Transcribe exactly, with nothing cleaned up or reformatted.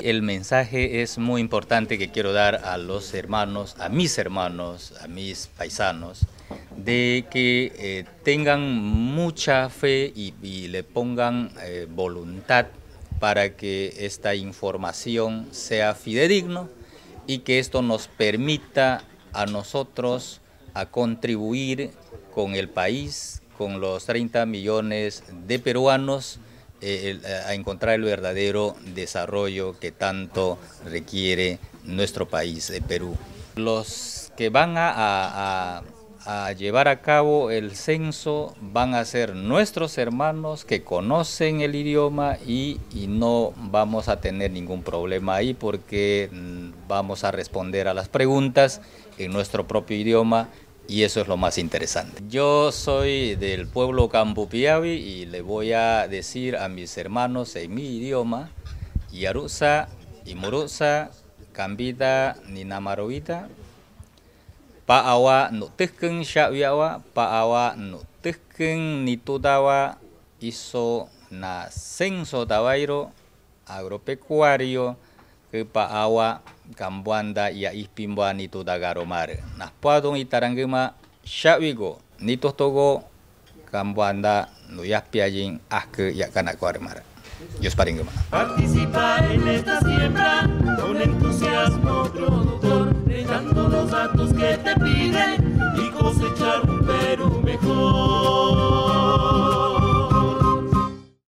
que el mensaje es muy importante que quiero dar a los hermanos, a mis hermanos, a mis paisanos, de que eh, tengan mucha fe y, y le pongan eh, voluntad para que esta información sea fidedigno y que esto nos permita a nosotros a contribuir con el país, con los treinta millones de peruanos, eh, a encontrar el verdadero desarrollo que tanto requiere nuestro país, de Perú. Los que van a, a, a llevar a cabo el censo van a ser nuestros hermanos que conocen el idioma y, y no vamos a tener ningún problema ahí porque vamos a responder a las preguntas en nuestro propio idioma. Y eso es lo más interesante. Yo soy del pueblo Campupiawi y le voy a decir a mis hermanos en mi idioma, Yarusa, Imurusa, Kambita, Ninamarovita, Pa'awa nutikeng Syawiawa, Pa'awa nutikeng Nitudawa, Iso na censo tawairo, agropecuario, ke Pa'awa Kambuanda ya ispimba nitu dagaromare. Nah, puadong itarangema Syawigo, nitu togo Kambuanda nuyas piajin aske ya kanak warmara. Dios paringgema. Participa en esta siembra.